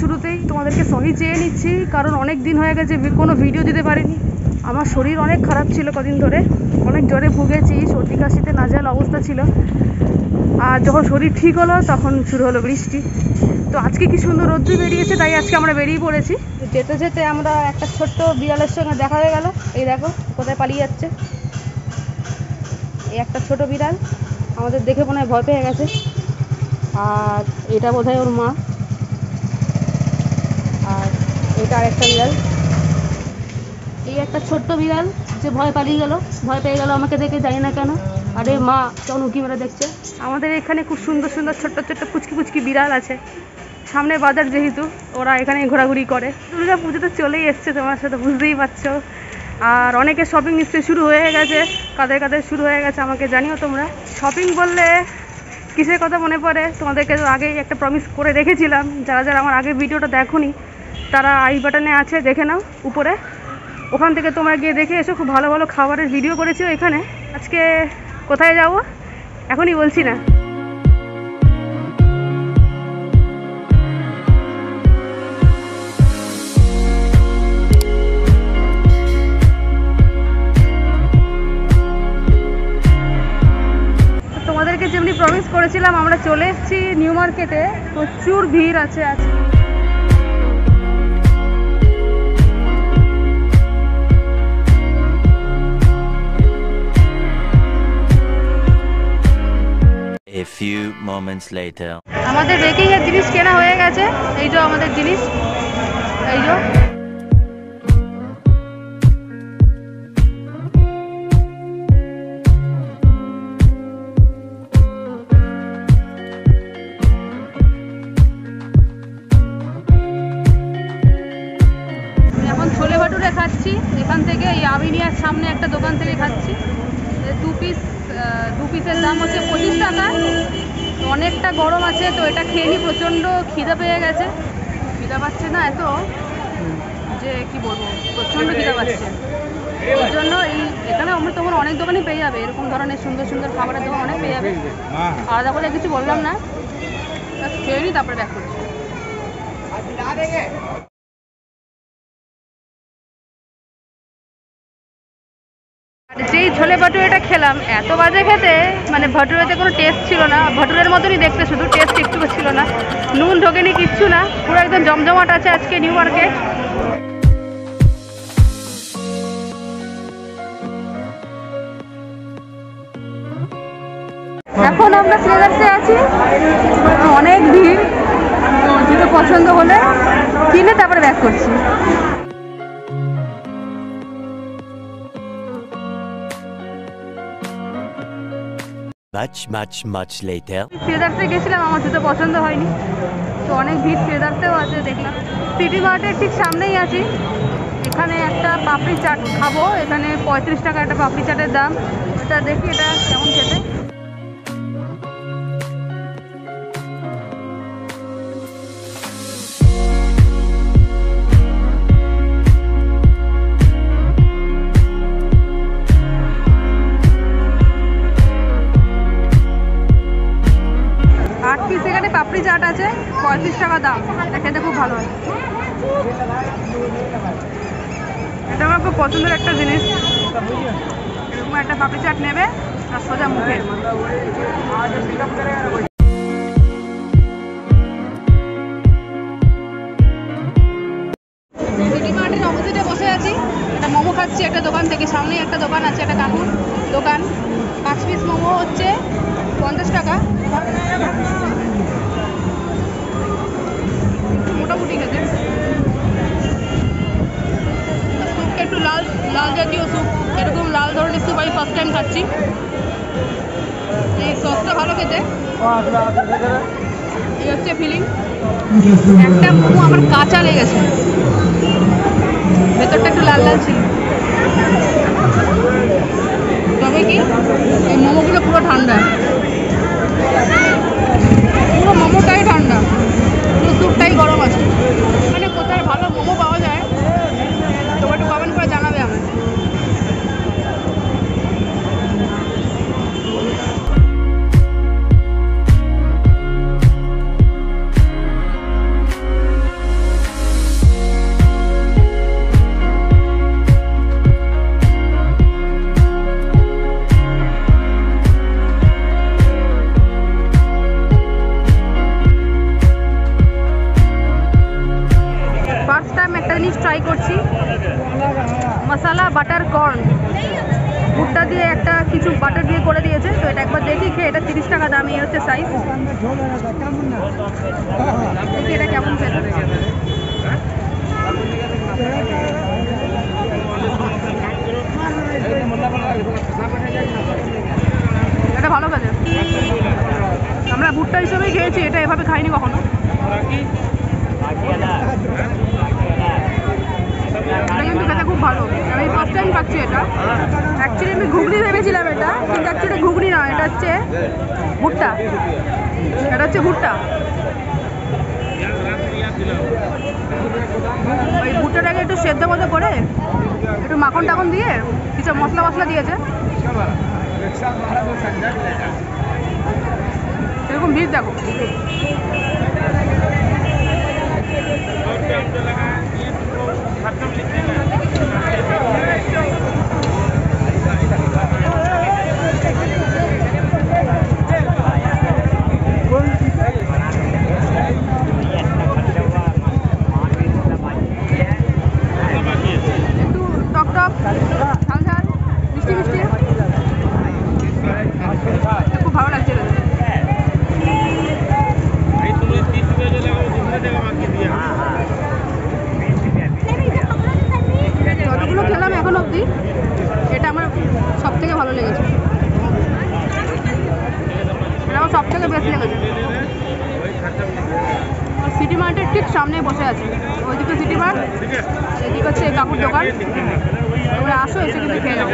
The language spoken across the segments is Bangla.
শুরুতেই তোমাদেরকে সরি চেয়ে নিচ্ছি, কারণ অনেক দিন হয়ে গেছে কোনো ভিডিও দিতে পারিনি। আমার শরীর অনেক খারাপ ছিল কদিন ধরে, অনেক জ্বরে ভুগেছি, সর্দি কাশিতে নাজেহাল অবস্থা ছিল। আর যখন শরীর ঠিক হলো তখন শুরু হলো বৃষ্টি। তো আজকে কি সুন্দর রোদ্দুর বেরিয়েছে, তাই আজকে আমরা বেরিয়ে পড়েছি। যেতে যেতে আমরা একটা ছোট্ট বিড়ালের সঙ্গে দেখা হয়ে গেল। এই দেখো কোথায় পালিয়ে যাচ্ছে। এই একটা ছোট বিড়াল আমাদের দেখে মনে হয় ভয় পেয়ে গেছে। আর এটা বোধহয় ওর মা। আর এটা আরেকটা বিড়াল। এই একটা ছোট্ট বিড়াল যে ভয় পালিয়ে গেল, ভয় পেয়ে গেল আমাকে দেখে, জানি না কেন। আরে মা কেমন উঁকি মেরে দেখছে। আমাদের এখানে খুব সুন্দর সুন্দর ছোট্ট ছোট্ট পুচকি পুচকি বিড়াল আছে। সামনে বাজার যেহেতু, ওরা এখানে ঘোরাঘুরি করে। দুর্গা পুজো তো চলেই এসছে, তোমার সাথে বুঝতেই পারছো। আর অনেকের শপিং নিশ্চয়ই শুরু হয়ে গেছে। কাদের কাদের শুরু হয়ে গেছে আমাকে জানিও তোমরা। শপিং বললে কিসের কথা মনে পড়ে, তোমাদেরকে তো আগেই একটা প্রমিস করে রেখেছিলাম। যারা যারা আমার আগের ভিডিওটা দেখোনি তারা আই বাটনে আছে, দেখে নাও উপরে। ওখান থেকে তোমরা গিয়ে দেখে এসো, খুব ভালো ভালো খাবারের ভিডিও করেছি এখানে। আজকে কোথায় যাব এখনই বলছি না। তোমাদেরকে যেমনি প্রমিস করেছিলাম, আমরা চলে এসেছি নিউ মার্কেটে। প্রচুর ভিড় আছে আজকে। A few moments later. আমাদের বেকিং এর জিনিস কেনা হয়ে গেছে। এই যে আমাদের জিনিস, এই যে এখন ছোলে ভাটুরে খাচ্ছি এখান থেকে। এই আমিনিয়ার সামনে একটা দোকান থেকে খাচ্ছি। দু পিসের দাম হচ্ছে 25 টাকা। অনেকটা গরম আছে, তো এটা খেয়ে নি। প্রচণ্ড খিদে পেয়ে গেছে। খিদে পাচ্ছে না এত যে কি বলবো, প্রচণ্ড খিদে পাচ্ছে। ওই জন্য এখানে আমরা তখন অনেক দোকানই পেয়ে যাবে, এরকম ধরনের সুন্দর সুন্দর খাবারের দোকান অনেক পেয়ে যাবে। আলাদা করে কিছু বললাম না, খেয়ে নি তারপরে ব্যাক করছি। যেই ছোলে ভাটুরেটা খেলাম, এত বাজে খেতে, মানে ভাটুরেতে কোনো টেস্ট ছিল না। ভাটুরের মতনই দেখতে, শুধু টেস্ট একটু ছিল না। নুন ঢোকেনি, কিচ্ছু না। পুরো একদম জমজমাট আছে আজকে নিউ মার্কেট। এখন আমরা ট্রেলার্সে আছি, অনেক ভিড়। তো যেটা পছন্দ হলে কিনে তারপরে ব্যাক করছি। Much later. ট্রেলার্সে গেছিলাম, আমার জুতো পছন্দ হয়নি। তো অনেক ভিড় ট্রেলার্সেও আছে দেখলাম। সিটি মার্টের ঠিক সামনেই আছি। এখানে একটা পাপড়ি চাট খাবো। এখানে 35 টাকা একটা পাপড়ি চাটের দাম। এটা দেখি এটা কেমন খেতে। এখানে পাপড়ি চাট আছে, 35 টাকা দাম। এটা খেতে খুব ভালো হয়। এটা আমার খুব পছন্দের একটা জিনিস। এরকম একটা পাপড়ি চাট নেবে আর সোজা মুখে। সিটি মার্টের অপোজিটে বসে আছি, একটা মোমো খাচ্ছি একটা দোকান থেকে। সামনে একটা দোকান আছে, একটা কাকুর দোকান। 5 পিস মোমো হচ্ছে 50 টাকা। মোটামুটি খেতে। স্যুপটা একটু লাল লাল জাতীয় স্যুপ, এরকম লাল ধরনের স্যুপ আমি ফার্স্ট টাইম খাচ্ছি। এই সসটা ভালো খেতে। এই হচ্ছে ফিলিং। একটা মোমো আমার কাঁচা লেগেছে, ভেতরটা একটু লাল লাল ছিল। তবে কি এই মোমোগুলো পুরো ঠান্ডা, পুরো মোমোটাই ঠান্ডা, পুরো স্যুপটাই গরম আছে। মানে কোথায় ভালো মোমো পাওয়া যায় তোমরা একটু কমেন্ট করে জানাবে আমাকে। মশলা বাটার কর্ন, ভুট্টা দিয়ে একটা কিছু বাটার দিয়ে করে দিয়েছে। তো এটা একবার দেখি খেয়ে, এটা 30 টাকা দাম, এই হচ্ছে সাইজ। দেখি এটা কেমন খেতে। এটা ভালো খেতে, আমরা ভুট্টা হিসেবেই খেয়েছি, এটা এভাবে খাইনি কখনো। এটা কিন্তু খেতে খুব ভালো, আমি ফার্স্ট টাইম খাচ্ছি এটা। অ্যাকচুয়ালি আমি ঘুগনি ভেবেছিলাম এটা, কিন্তু অ্যাকচুয়ালি ঘুগনি না, এটা হচ্ছে ভুট্টা। এটা হচ্ছে ভুট্টা। ওই ভুট্টাটাকে একটু সেদ্ধ মতো করে একটু মাখন টাখন দিয়ে কিছু মশলা মশলা দিয়েছে, এরকম ভিড় দেখো। একটু টক টক, ঝাল ঝাল, মিষ্টি মিষ্টি, খুব ভালো লাগছে। যতগুলো খেলাম এখন অবধি এটা আমার সব থেকে ভালো লেগেছে, এটা আমার সব থেকে বেস্ট লেগেছে। সিটি মার্টের ঠিক সামনে বসে আছে, ওইদিকে সিটি মার্ট, এদিকে হচ্ছে কাপড় দোকান। তোমরা আসো, এসে কিন্তু খেয়ে যাও।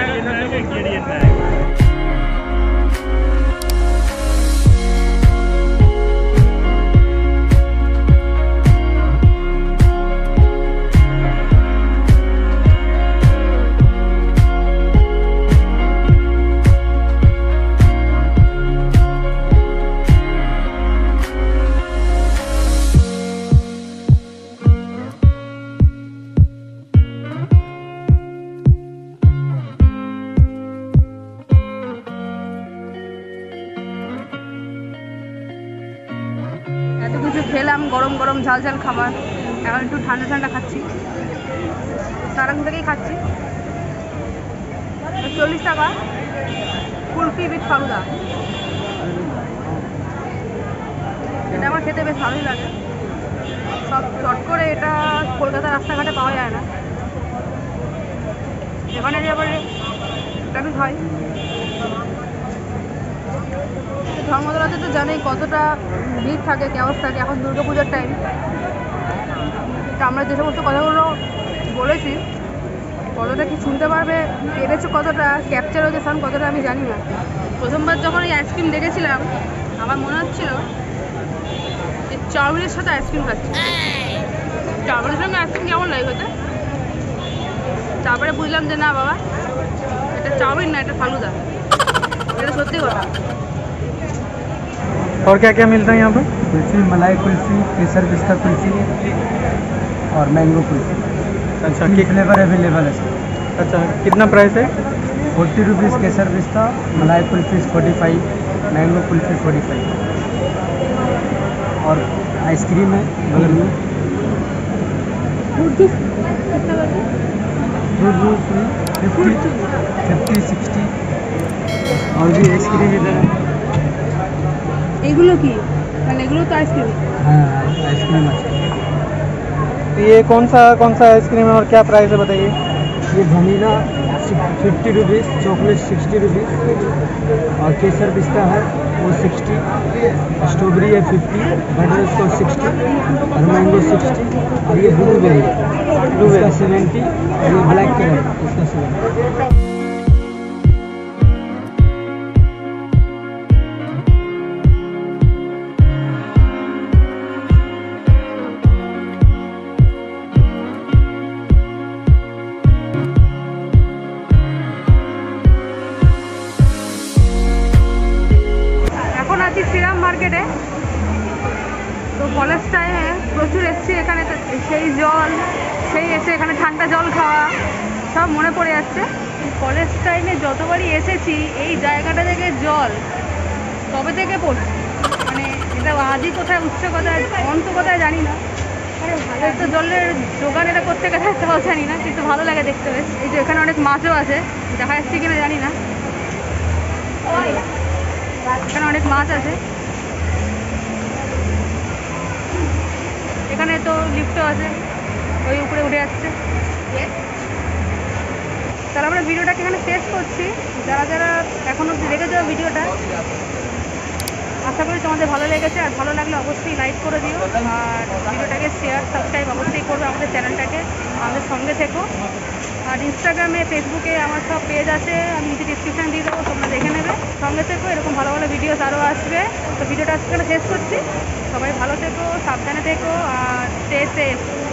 এত কিছু খেলাম, গরম গরম ঝাল ঝাল খাবার, এখন একটু ঠান্ডা ঠান্ডা খাচ্ছি, সারাদিন থেকেই খাচ্ছি। 40 টাকা কুলফি উইথ ফালুদা, এটা আমার খেতে বেশ ভালোই লাগে। সব চট করে এটা কলকাতার রাস্তাঘাটে পাওয়া যায় না, এখানে এবারে এটা আমি খাই। ধর্মতলাতে তো জানেই কতটা ভিড় থাকে, কেওস থাকে, এখন দুর্গাপূজার টাইম। তো আমরা যে সমস্ত কথাগুলো বলেছি, কতটা কি শুনতে পারবে, পেরেছে কতটা, ক্যাপচার হয়েছে সাউন্ড কতটা আমি জানি না। প্রথমবার যখন এই আইসক্রিম দেখেছিলাম, আমার মনে হচ্ছিল যে চাউমিনের সাথে আইসক্রিম খাচ্ছি। চাউমিনের সঙ্গে আইসক্রিম কেমন লাগে হতে, তারপরে বুঝলাম যে না বাবা, এটা চাউমিন না, এটা ফালুদা। এটা সত্যি কথা। और क्या क्या मिलता है यहाँ पे? कुल्फ़ी, मलाई कुल्फ़ी, केसर पिस्ता कुल्फ़ी और मैंगो कुल्फ़ी। अच्छा, फ्लेवर अवेलेबल है सर। अच्छा, कितना प्राइस है? 40 रुपीज़ केसर पिस्ता, मलाई कुल्फ़ी 45, मैंगो कुल्फ़ी 45 और आइसक्रीम है बगल में। फ्रूट जूस 50, 60 और भी आइसक्रीम इधर है। এগুলো কি, মানে এগুলো তো আইসক্রিম? हाँ आइसक्रीम अच्छा। तो ये कौन सा आइसक्रीम है और क्या प्राइस है बताइए? ये वनीला 50 रुपीज़, चॉकलेट 60 रुपीज़ और केसर पिस्ता है वो 60, स्ट्रॉबेरी है 50, बटर स्कॉच 60 और मैंगो 60 और ये ब्लूबेरी इसका 70 और ये ब्लैक कलर इसका 70। শ্রীরাম মার্কেটে। তো কলেজ টাইমে প্রচুর এসেছি এখানে, সেই জল, সেই এসে এখানে ঠান্ডা জল খাওয়া সব মনে পড়ে যাচ্ছে। কলেজ টাইমে যতবারই এসেছি এই জায়গাটা থেকে জল কবে থেকে পড়ছে, মানে এটা আদি কোথায়, উৎস কোথায়, অন্ত কোথায় জানি না, তো জলের যোগান এটা করতে গেলে তাও জানি না, কিন্তু ভালো লাগে দেখতে বেশ। এই যে এখানে অনেক মাছও আছে, দেখা যাচ্ছে কিনা জানি না। এখানে অনেক মাছ আছে। এখানে তো লিফটও আছে, ওই উপরে উঠে যাচ্ছে। তাহলে আমরা ভিডিওটাকে এখানে শেষ করছি। যারা যারা এখনো দেখে যাও ভিডিওটা, আশা করি তোমাদের ভালো লেগেছে। আর ভালো লাগলে অবশ্যই লাইক করে দিও, আর ভিডিওটাকে শেয়ার সাবস্ক্রাইব অবশ্যই করবে আমাদের চ্যানেলটাকে। আমাদের সঙ্গে থেকো। আর ইনস্টাগ্রামে ফেসবুকে আমার সব পেজ আছে, আমি নিচে ডিসক্রিপশান দিয়ে দেবো, তোমরা দেখে নেবে। সঙ্গে থেকো, এরকম ভালো ভালো ভিডিওস আরও আসবে। তো ভিডিওটা আজকে শেষ করছি। সবাই ভালো থেকো, সাবধানে থেকো, আর স্টে সেফ।